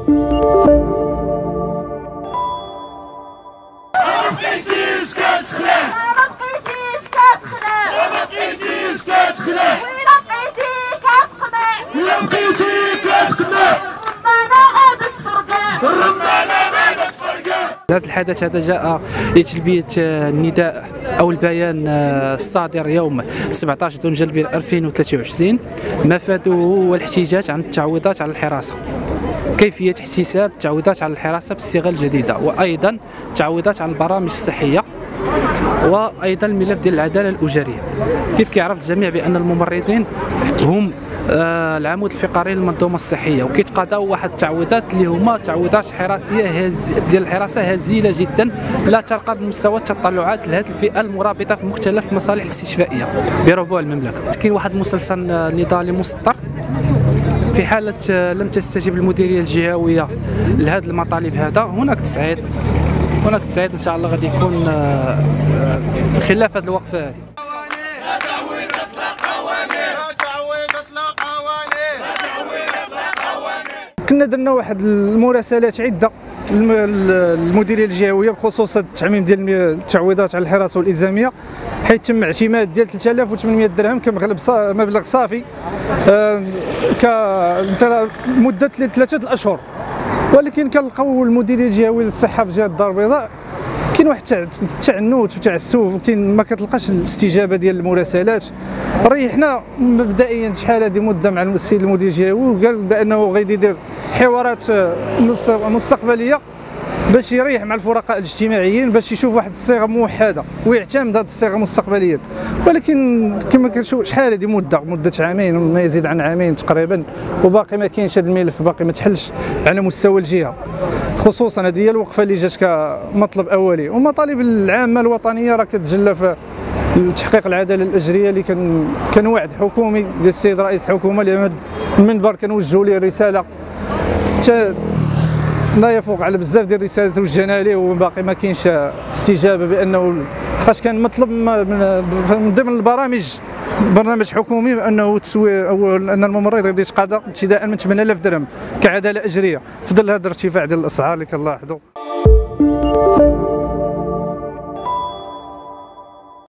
هذا الحدث هذا جاء لتلبية النداء أو البيان الصادر يوم 17 دجنبر 2023 مفاده هو الاحتجاج عن التعويضات على الحراسة، كيفية احتساب التعويضات على الحراسة بالصيغة الجديدة، وأيضا التعويضات على البرامج الصحية، وأيضا الملف ديال العدالة الأجرية. كيف كيعرف الجميع بأن الممرضين هم العمود الفقري للمنظومه الصحيه، وكيتقاضاو واحد التعويضات اللي هما تعويضات حراسيه ديال الحراسه هزيله جدا، لا ترقى بمستوى التطلعات لهذه الفئه المرابطه في مختلف المصالح الاستشفائيه بربوع المملكه. كاين واحد المسلسل نضالي مسطر في حاله لم تستجب المديريه الجهويه لهذه المطالب هذا، هناك تصعيد ان شاء الله غادي يكون خلاف هذه الوقفه هذه. كنا درنا واحد المراسلات عده للمديريه الجهويه بخصوص التعميم ديال التعويضات على الحراسه والالزاميه، حيث تم اعتماد ديال 3800 درهم كمغلب مبلغ صافي كمده 3 اشهر. ولكن كنلقاو المديريه الجهويه للصحه في جهه الدار البيضاء كاين واحد التعنت وتعسف، وكاين ما كتلقاش الاستجابه ديال المراسلات. ريحنا مبدئيا شحال هذه مده مع السيد المدير الجهوي، وقال بانه غادي يدير حوارات مستقبليه باش يريح مع الفرقاء الاجتماعيين باش يشوف واحد الصيغه موحده ويعتمد هذه الصيغه مستقبليا. ولكن كما كنشوف شحال هذه مده عامين، ما يزيد عن عامين تقريبا، وباقي ما كاينش هذا الملف، باقي ما تحلش على مستوى الجهه. خصوصا هذه هي الوقفه اللي جات كمطلب اولي، والمطالب العامه الوطنيه راه كتجلى في تحقيق العداله الاجريه اللي كان وعد حكومي ديال السيد رئيس الحكومه اللي من المنبر كنوجهوا ليه الرساله لا يفوق على بزاف ديال الرسالات توجهنا ليه، وباقي ما كاينش استجابه، بانه خاص كان مطلب من ضمن البرامج برنامج حكومي بانه ان الممرض غادي يتقاضى ابتداء من 8000 درهم كعداله اجريه في ظل هذا الارتفاع ديال الاسعار اللي كنلاحظوا.